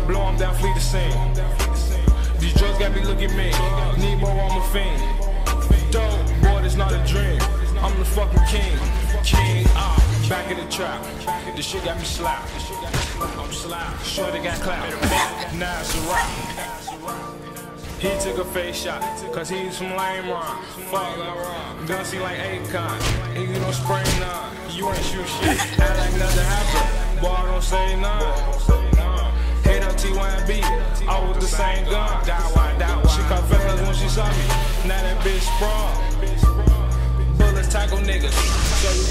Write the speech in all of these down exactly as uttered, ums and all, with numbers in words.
Blow him down, flee the scene. These drugs got me looking mean. Need more, I'm a fiend. Dope, boy, it's not a dream. I'm the fucking king. King, ah, back in the trap. This shit got me slapped. I'm slapped. Shorty got clapped. Now it's a rap. He took a face shot, cause he's from Lame Rock. Fuck, gun see like Akon. And you don't spray none. You ain't shoot shit. Act like nothing happened. Boy, I don't say none. Hit up T Y B, all with the same gun. She caught feelings when she saw me. Now that bitch sprawl. Bullets tackle niggas. So you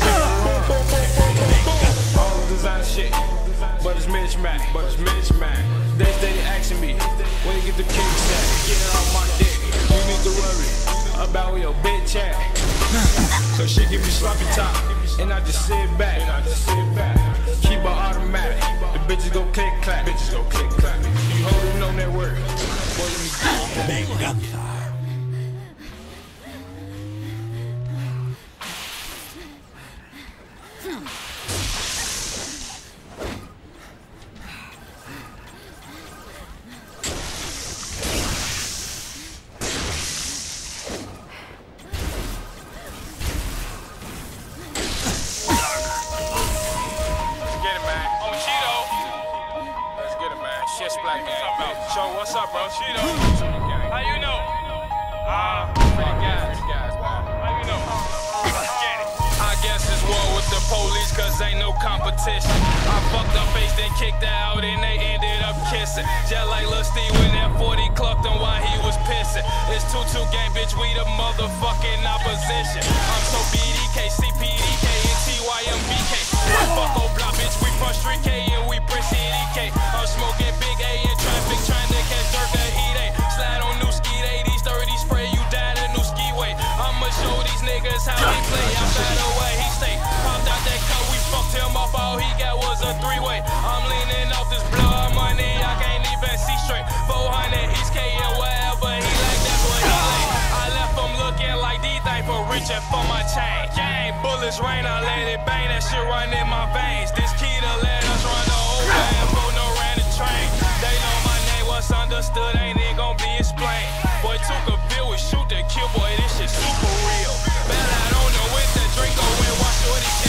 run. All the design shit. But it's mismatch. But it's mismatch. They steady asking me, where you get the kicks at? Get it off my dick. You need to worry about where your bitch at. So she give me sloppy top, and I just sit back. And I just sit back. Keep her automatic. The bitches go click clack. Bitches go click clack. You holding on that word. Boy, let me go. Venganza. Show, what's up, bro? Cheeto. How you know? Ah, uh, pretty guys. guys, man. How you know? Get it. I guess it's war with the police, cause ain't no competition. I fucked up face, then kicked her out, and they ended up kissing. Just like Lil Steve when that forty clucked him while he was pissing. It's two two gang, bitch, we the motherfucking opposition. I'm so B D K, C P D K, and T Y M B K. I fuck old block, bitch, we from Street K, and we Brick C D K. I'm smoking big A in traffic, trying to catch dirt that heat ain't. Slide on new ski day, these thirty spray, you died a new ski way. I'ma show these niggas how they play outside the way he stay. Popped out that cut, we fucked him off, all he got was a three-way. I'm leaning off this blood money, I can't even see straight. four hundred, he's K and wherever he like, that's what he like. I left him looking like D-Thing for reaching for my chain. Gang, bullets rain, I let it bang, that shit run in my veins. This key to let us run the whole way, for no ran the train. They know my name, what's understood ain't it gon' be explained. Boy, took a bill, we shoot to kill, boy, this shit super real. Man, I don't know if the Draco and watch what he